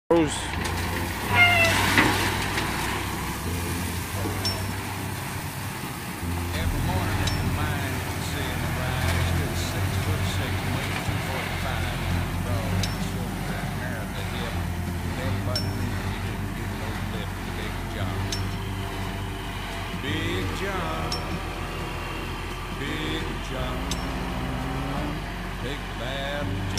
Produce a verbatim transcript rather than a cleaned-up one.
Bruce. Every morning in the mine, you can see in the ride, stood six foot six, weighing two forty-five, broad in the shoulder and hair at the hip. Everybody knew he didn't do no lift, Big John. Big John, Big John, Big Bad John.